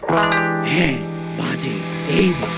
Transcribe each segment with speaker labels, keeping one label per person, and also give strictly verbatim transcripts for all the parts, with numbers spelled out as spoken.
Speaker 1: হ্যাঁ বাজে এইবার।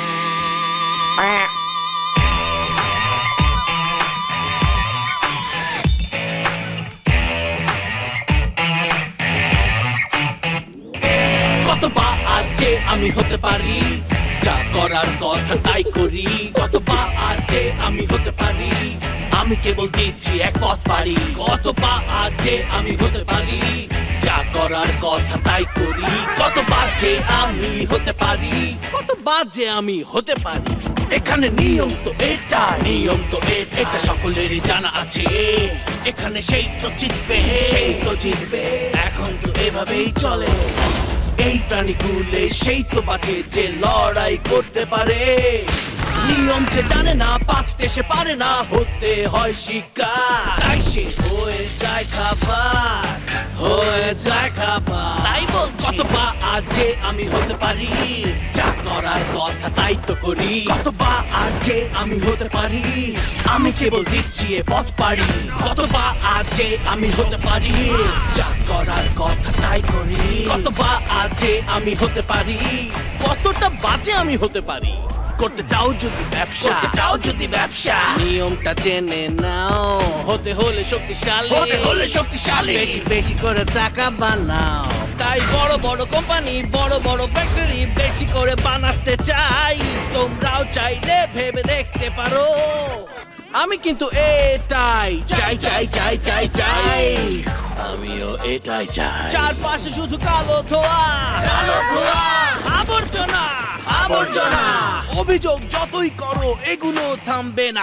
Speaker 2: কতবার যে আমি হতে পারি, যা করার কথা তাই করি। কতবার যে আমি হতে পারি, আমি কেবল দিচ্ছি এক পথ পারি। কতবার যে আমি হতে পারি, যা করার কথা তাই করি। কতবার যে আমি হতে পারি, কতবার যে আমি হতে পারি। এখানে নিয়ম তো এটা, নিয়ম তো এটা সকলেরই জানা আছে। এখানে সেই তো জিতবে, সেই তো জিতবে, এখন তো এভাবেই চলে। এই প্রাণীগুলো সেই তো বাঁচে যে লড়াই করতে পারে। নিয়ম যে জানে না, বাঁচতে সে পারে না, হতে হয় শিকার। তাই সে হয়ে যায় খাবার, হয়ে যায় খাবার। তাই বলছি কতবার যে আমি হতে পারি, যা করার কথা তাই তো করি। কতবার যে আমি হতে পারি, আমি কেবল দিচ্ছি এ পথ পারি। কতবার যে আমি হতে পারি, যা করার কথা তাই করি। কতবার যে আমি হতে পারি, কতটা বাজে আমি হতে পারি। করতে চাও যদি ব্যবসা, করতে চাও যদি ব্যবসা, নিয়মটা জেনে নাও। হতে হলে শক্তিশালী, হতে হলে শক্তিশালী, বেশি বেশি করে টাকা বানাও। তাই বড় বড় কোম্পানি, বড় বড় ফ্যাক্টরি বেশি করে বানাতে চাই। তোমরাও চাইলে ভেবে দেখতে পারো, আমি কিন্তু এটাই চাই চাই চাই চাই চাই। আমিও এটাই চাই। চারপাশে শুধু কালো ধোঁয়া, কালো ধোঁয়া, আবর্জনা, আবর্জনা। অভিযোগ যতই করো এগুলো থামবে না।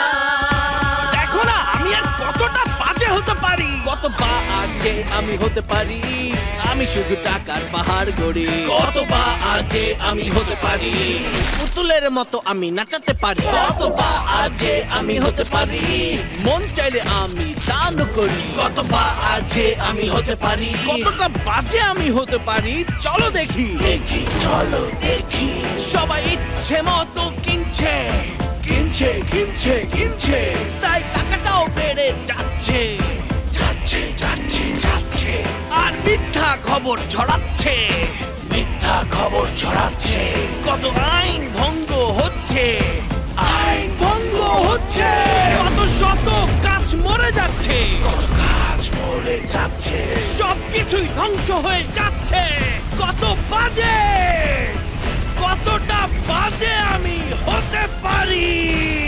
Speaker 2: দেখো না আমি আর কতটা বাজে হতে পারি। কতবার যে আমি হতে পারি, আমি শুধু টাকার পাহাড় গড়ি। কতবার যে আমি হতে পারি, পুতুলের মতো আমি নাচাতে পারি। কতবার যে আমি হতে পারি, মন চাইলে আমি দান করি। কতবার যে আমি হতে পারি, কতটা বাজে আমি হতে পারি। চলো দেখি, দেখি চলো দেখি। সবাই ইচ্ছে মতো কিনছে, কিনছে কিনছে কিনছে, তাই টাকাটাও বেড়ে যাচ্ছে, যাচ্ছে যাচ্ছে যাচ্ছে। আর মিথ্যা খবর ছড়াচ্ছে, মিথ্যা খবর ছড়াচ্ছে। কত আইন ভঙ্গ হচ্ছে, আইন ভঙ্গ হচ্ছে। কত শত গাছ মরে যাচ্ছে, কত গাছ মরে যাচ্ছে। সবকিছুই ধ্বংস হয়ে যাচ্ছে। কত বাজে, কতটা বাজে আমি হতে পারি।